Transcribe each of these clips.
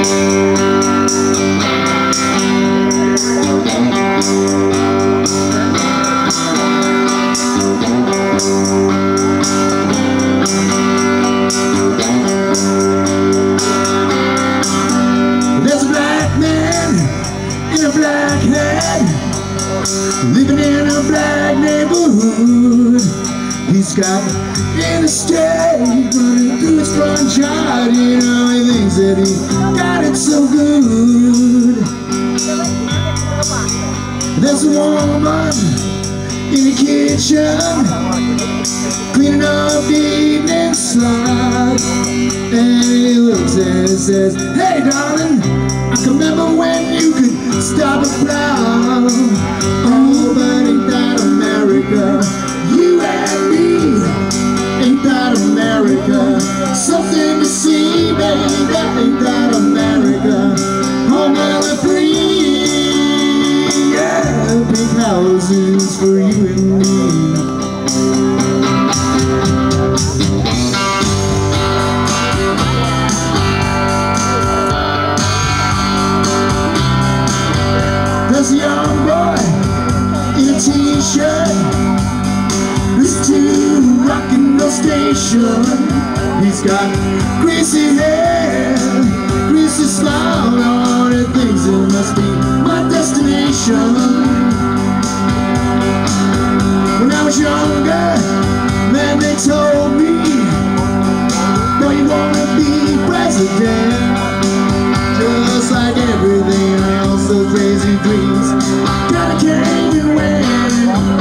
There's a black man in a black hat, living in a black neighborhood. He's got interstate running through his front yard. You know, he thinks that he got it so good. There's a woman in the kitchen cleaning up the evening slot, and he looks and says, "Hey darling, I can remember when you could stop a plow. Oh, but ain't that America? You and me, ain't that America? Something to see, baby, ain't that America? Home of the free, yeah, big houses for you and me." There's a young boy in a t-shirt, listen to rock and roll station. He's got greasy hair, greasy smile on it, thinks it must be my destination. When I was younger, man, they told me, boy, you wanna be president. Just like everything else, those crazy dreams kinda came and went.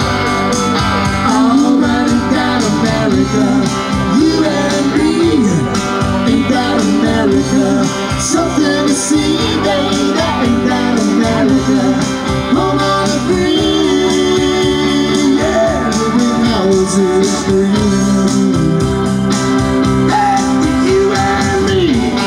Oh, but ain't that America? You and me, ain't that America? Something to see, baby, ain't that America? Home of the free, yeah, big houses for you and me. Hey, for you and me.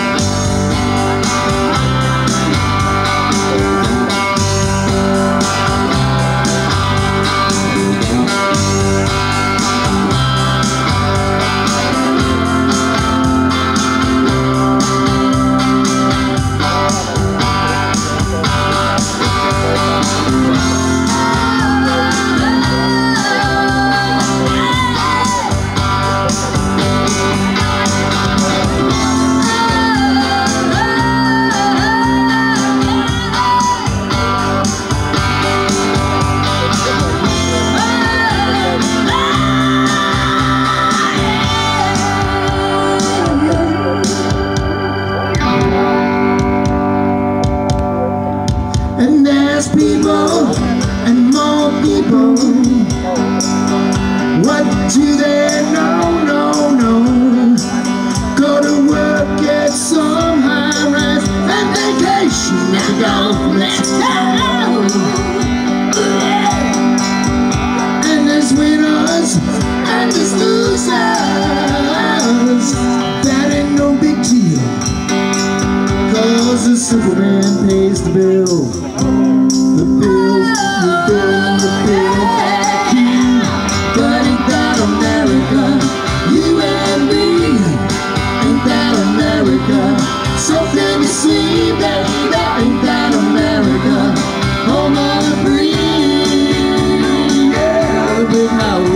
And there's people and more people. What do they know? No, no. Go to work, get some high rise and vacation and go. Let's go. And there's winners and there's losers. That ain't no big deal, 'cause the simple man pays the bill. The bill, the bill, the bill. But ain't that America? You and me, ain't that America? Something to see, baby, ain't that America? Home of the free, yeah, the big house.